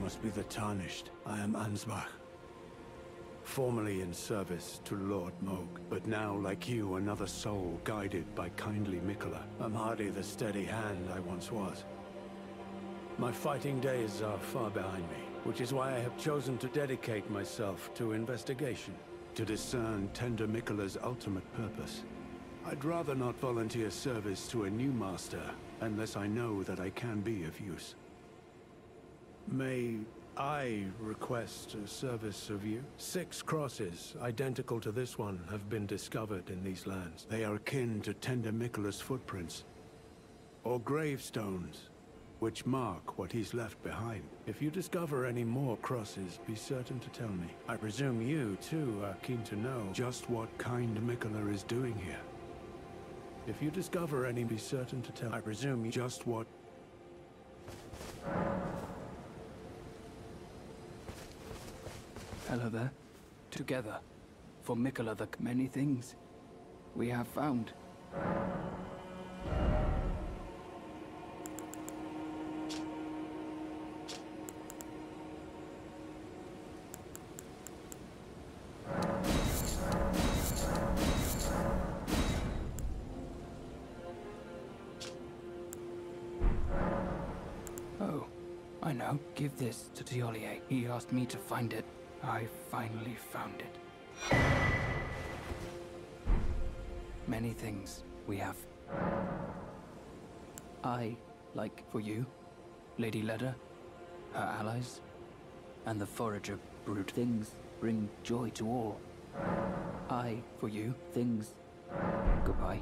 must be the Tarnished. I am Ansbach. Formerly in service to Lord Mohg, but now, like you, another soul guided by kindly Miquella. I'm hardly the steady hand I once was. My fighting days are far behind me, which is why I have chosen to dedicate myself to investigation, to discern Tender Miquella's ultimate purpose. I'd rather not volunteer service to a new master, unless I know that I can be of use. May I request a service of you? 6 crosses, identical to this one, have been discovered in these lands. They are akin to Tender Miquella's footprints, or gravestones, which mark what he's left behind. If you discover any more crosses, be certain to tell me. I presume you, too, are keen to know just what kind Miquella is doing here. If you discover any, be certain to tell. I presume just what... Hello there. Together. For Miquella, the many things we have found. Oh, I know. Give this to Tiolier. He asked me to find it. I finally found it. Many things we have. I, like for you, Lady Leda, her allies, and the Forager brute. Things bring joy to all. I, for you, things. Goodbye.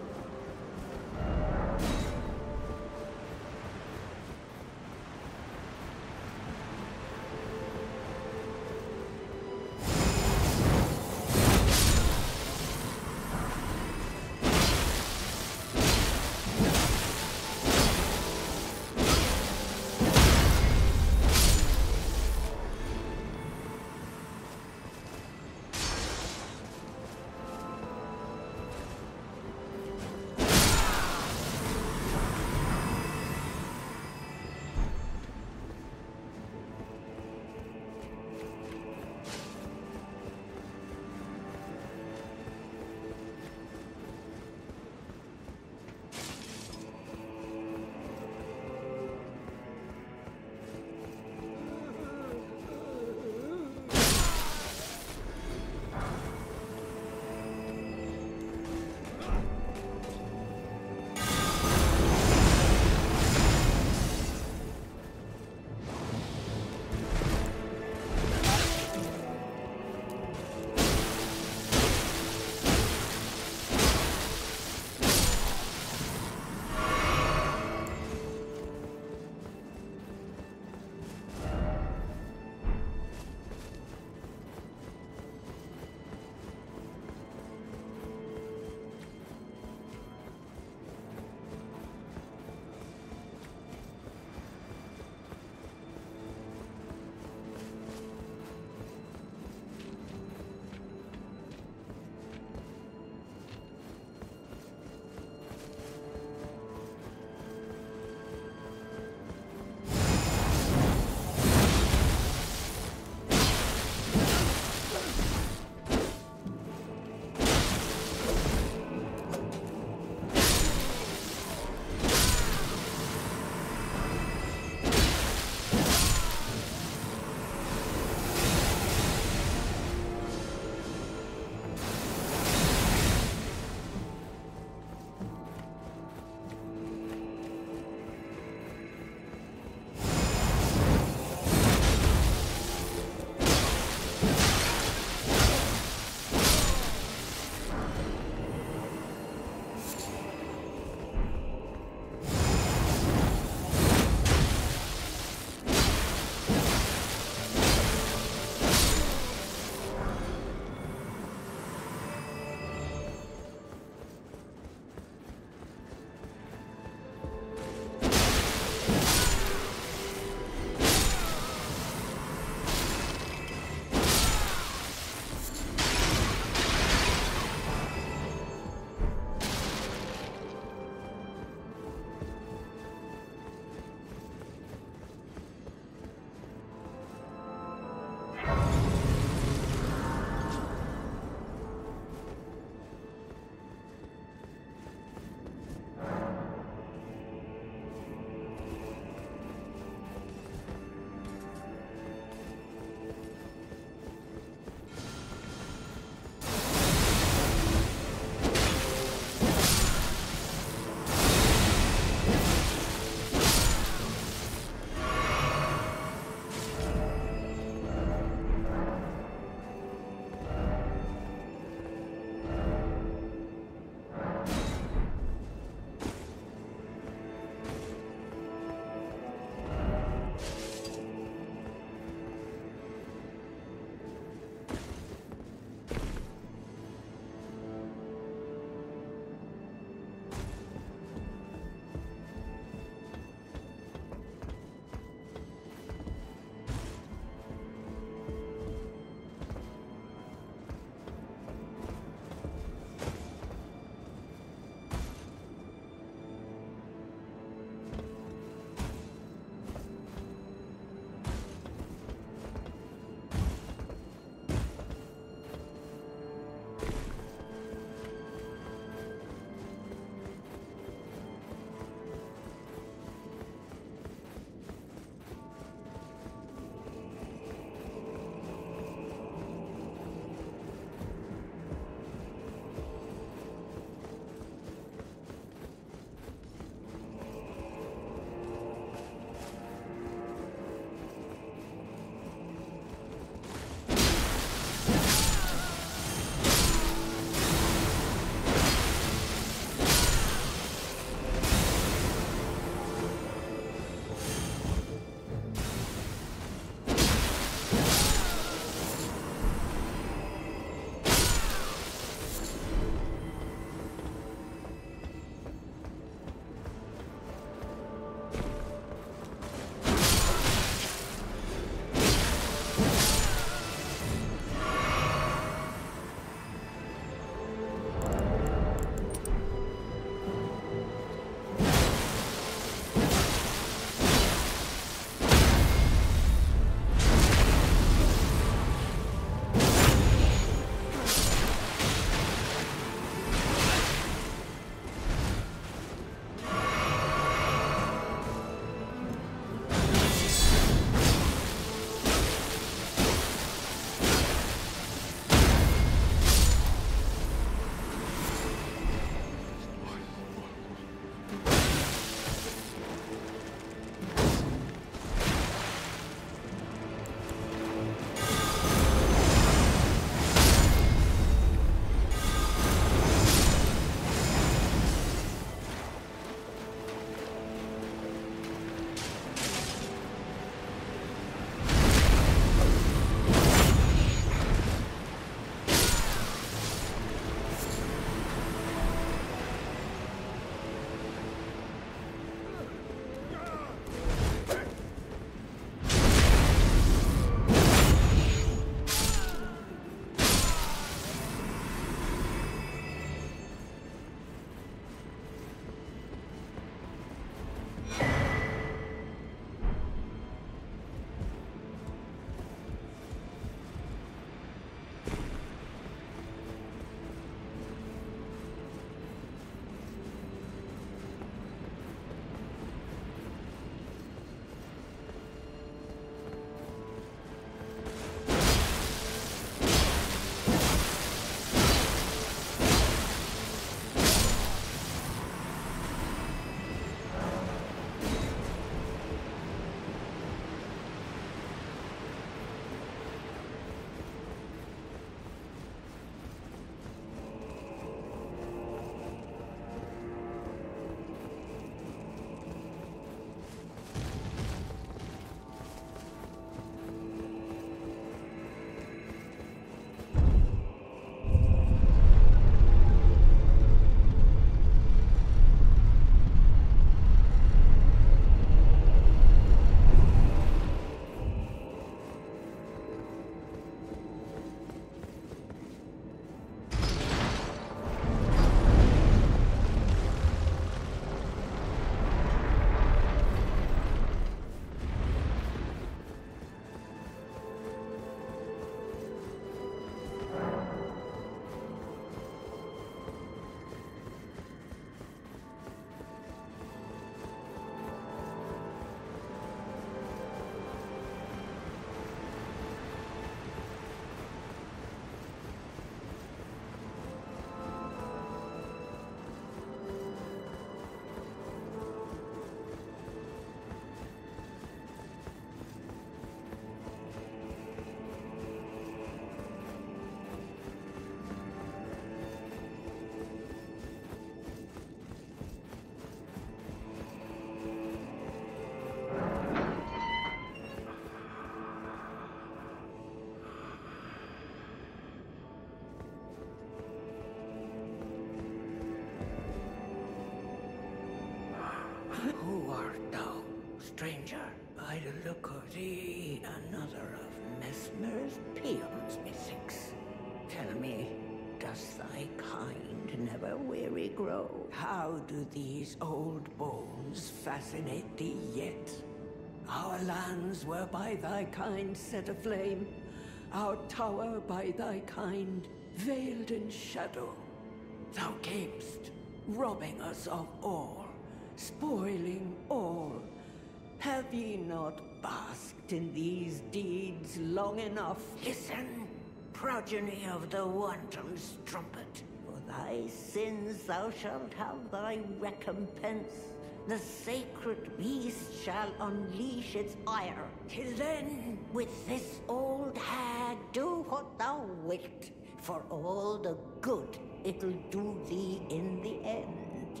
Who art thou, stranger? By the look of thee, another of Messmer's peons, methinks. Tell me, does thy kind never weary grow? How do these old bones fascinate thee yet? Our lands were by thy kind set aflame, our tower by thy kind veiled in shadow. Thou camest, robbing us of all, spoiling all. Have ye not basked in these deeds long enough? Listen, progeny of the wanton's trumpet. For thy sins thou shalt have thy recompense. The sacred beast shall unleash its ire. Till then, with this old hag, do what thou wilt, for all the good it'll do thee in the end.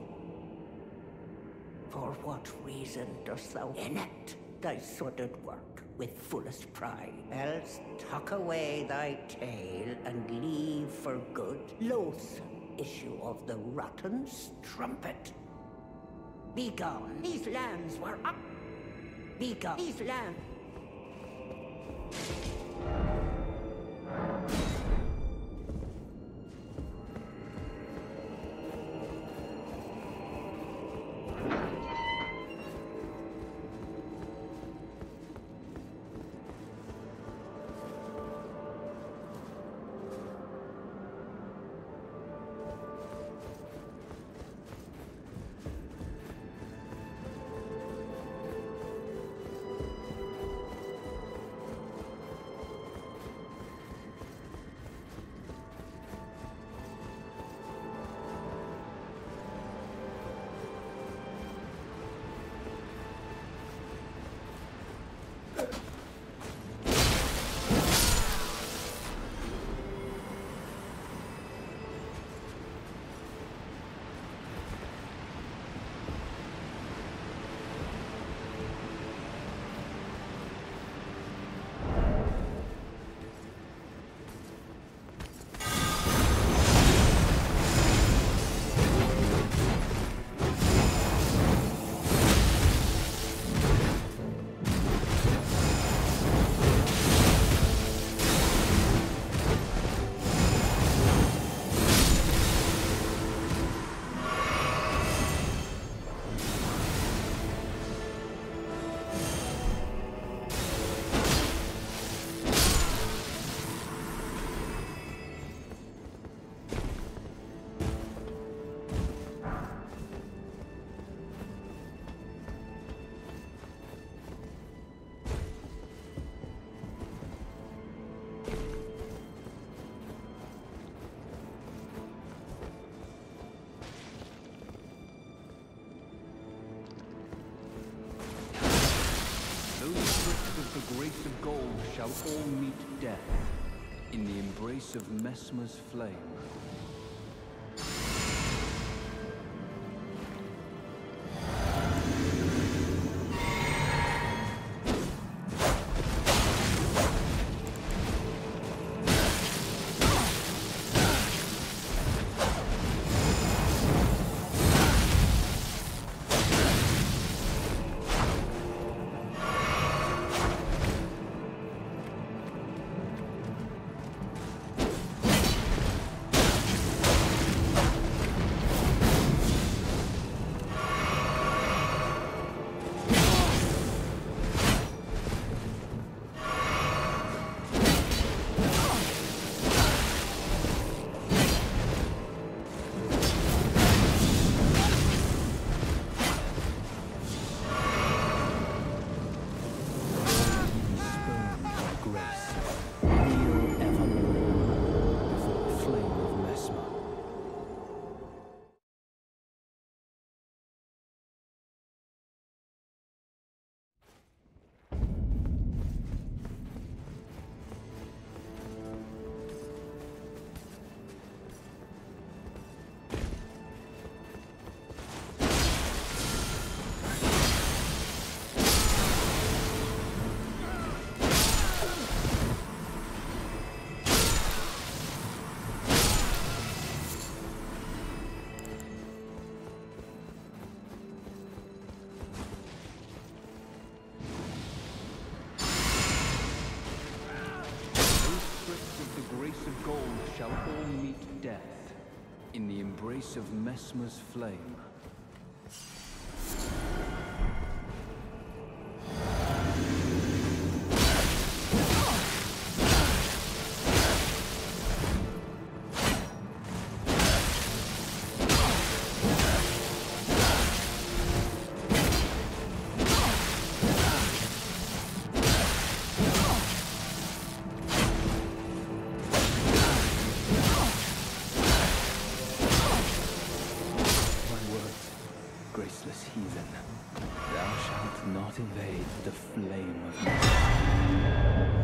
For what reason dost thou enact thy sordid work with fullest pride? Else tuck away thy tail and leave for good, loathsome issue of the rotten strumpet. Begone, these lands were up. Begone, these lands. The grace of gold shall all meet death in the embrace of Messmer's flame. shall all meet death in the embrace of Messmer's flame. Graceless heathen, thou shalt not evade the flame of Messmer.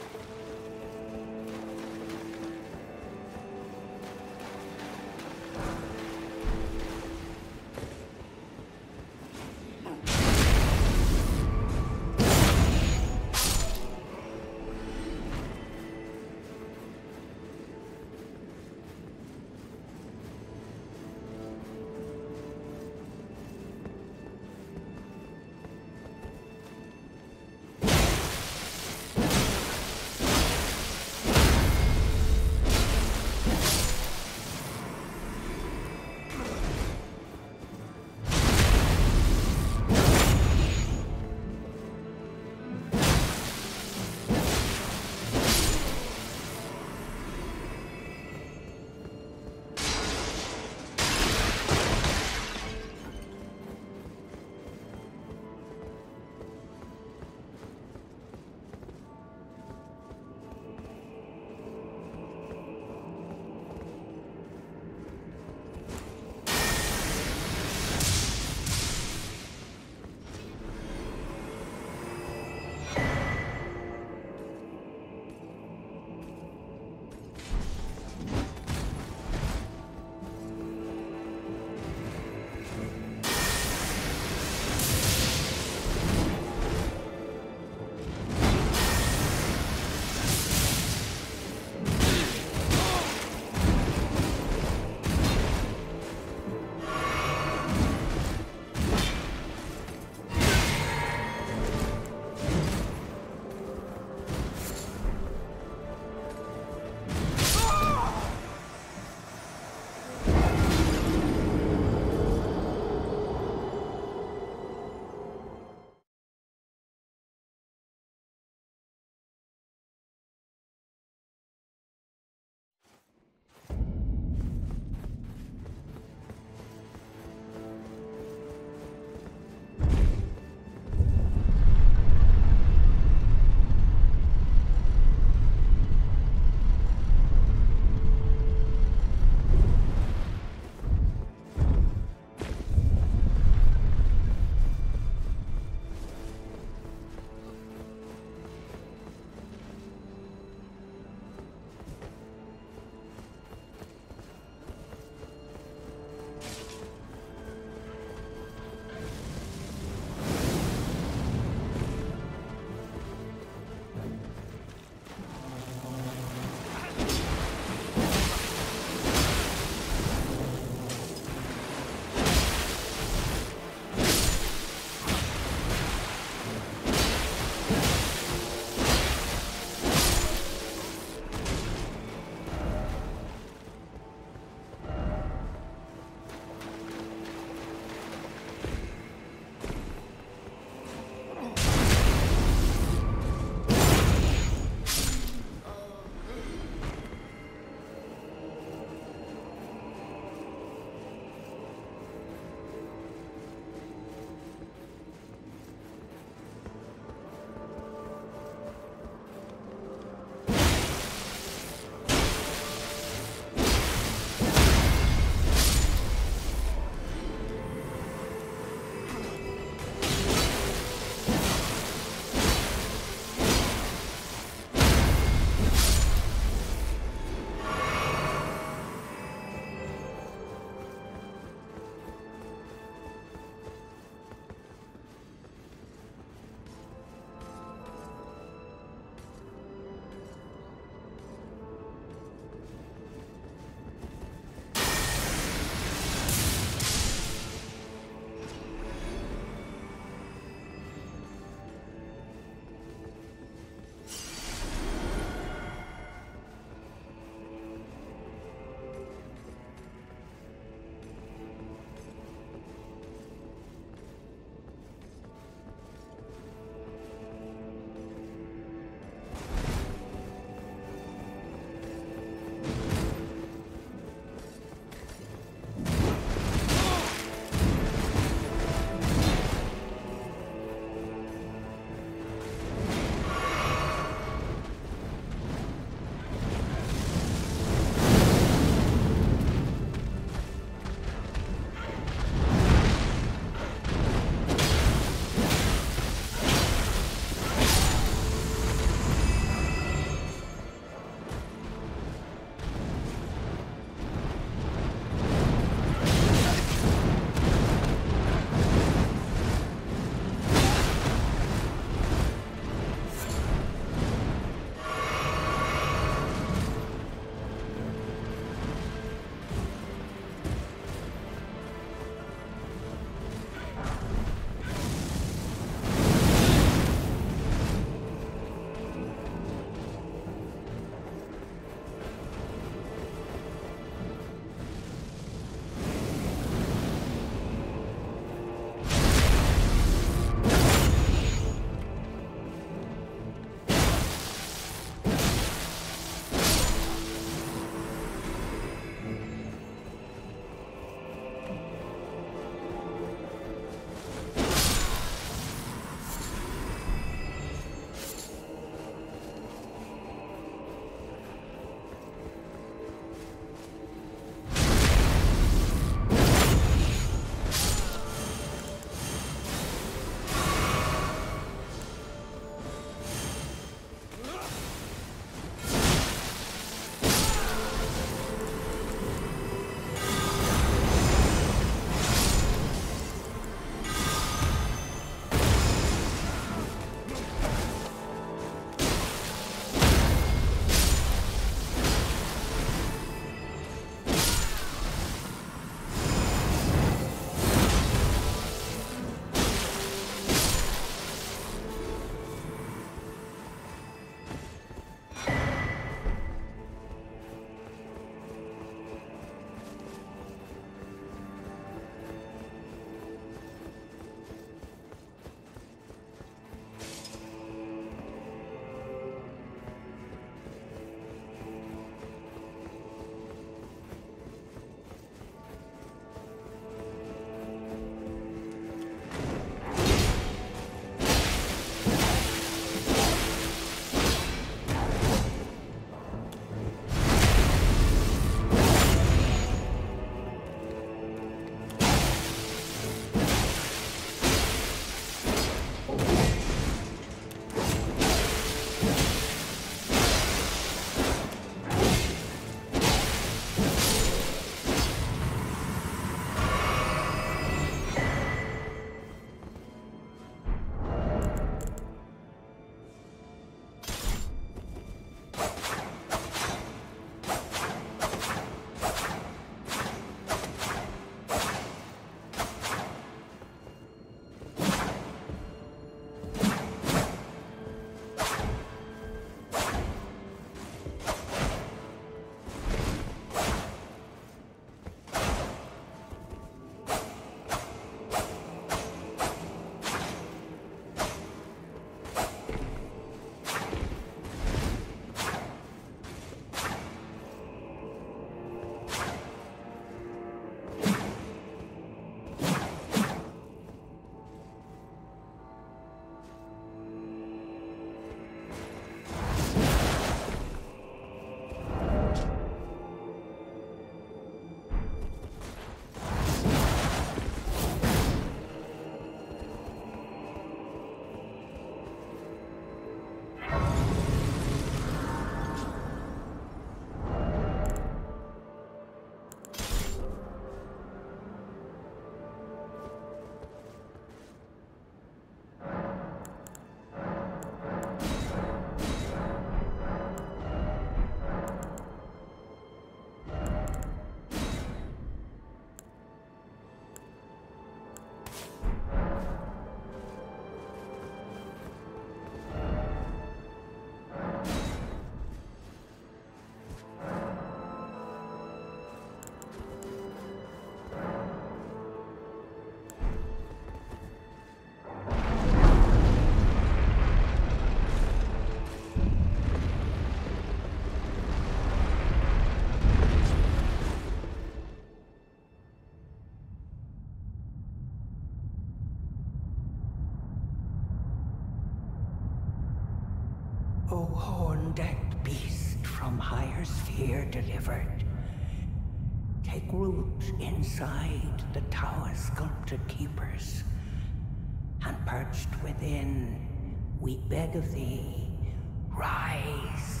decked beast from higher sphere delivered. Take root inside the tower sculpted keepers, and perched within, we beg of thee, rise.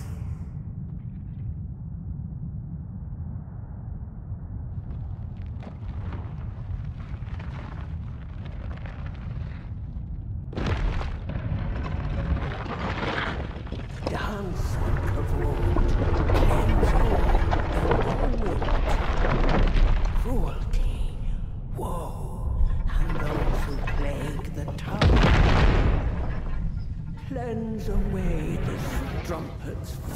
Dance and cavorte, cleanse and cruelty, woe, and those who plague the tower. Cleanse away the strumpet's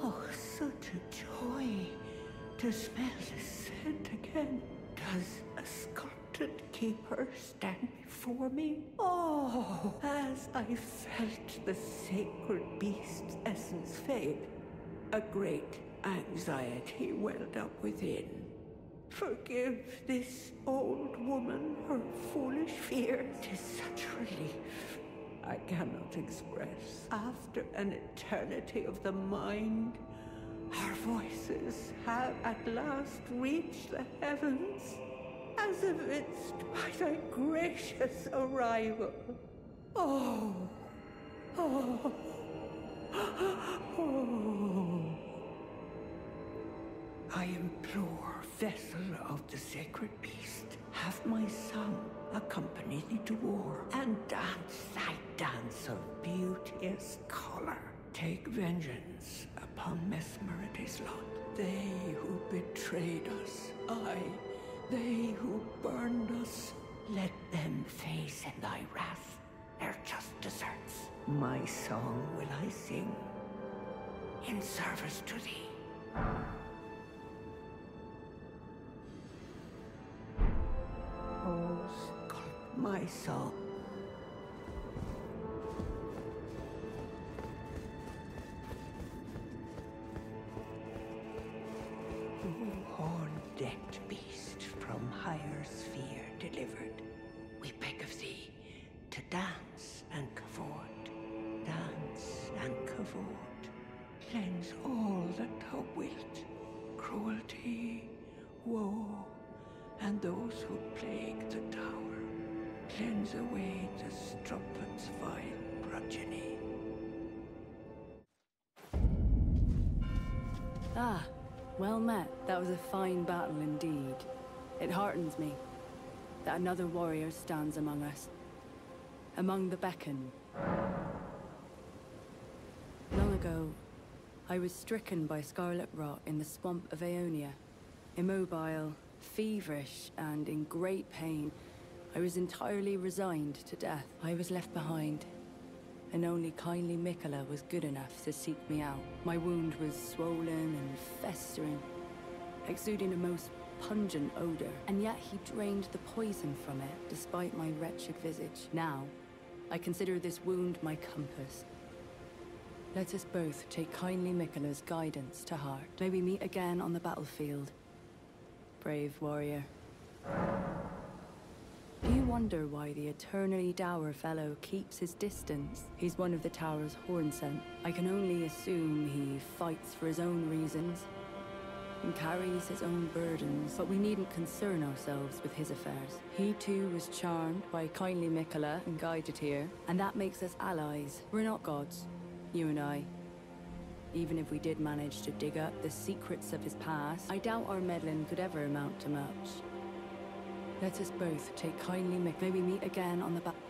Oh, such a joy to smell the scent again. Does a sculpted keeper stand before me? Oh, as I felt the sacred beast's essence fade, a great anxiety welled up within. Forgive this old woman her foolish fear. 'Tis such relief I cannot express. After an eternity of the mind, our voices have at last reached the heavens, as evinced by thy gracious arrival. Oh, oh, oh. I implore, vessel of the sacred beast, have my son accompany thee to war, and dance thy dance of beauteous color. Take vengeance upon Mesmerity's lot. They who betrayed us, aye, they who burned us, let them face in thy wrath their just deserts. My song will I sing in service to thee. Oh, sculpt my song. Horn-decked beast from higher sphere delivered, we beg of thee to dance and cavort, dance and cavort. Cleanse all that thou wilt, cruelty, woe, and those who plague the tower. Cleanse away the strumpet's vile progeny. Ah, well met. That was a fine battle indeed. It heartens me that another warrior stands among us, among the beacon. Long ago, I was stricken by scarlet rot in the swamp of Aeonia. Immobile, feverish, and in great pain, I was entirely resigned to death. I was left behind, and only kindly Miquella was good enough to seek me out. My wound was swollen and festering, exuding a most pungent odor, and yet he drained the poison from it, despite my wretched visage. Now, I consider this wound my compass. Let us both take kindly Miquella's guidance to heart. May we meet again on the battlefield, brave warrior. Do you wonder why the eternally dour fellow keeps his distance? He's one of the tower's hornsent. I can only assume he fights for his own reasons and carries his own burdens, but we needn't concern ourselves with his affairs. He too was charmed by kindly Miquella and guided here, and that makes us allies. We're not gods, you and I. Even if we did manage to dig up the secrets of his past, I doubt our meddling could ever amount to much. Let us both take kindly May we meet again on the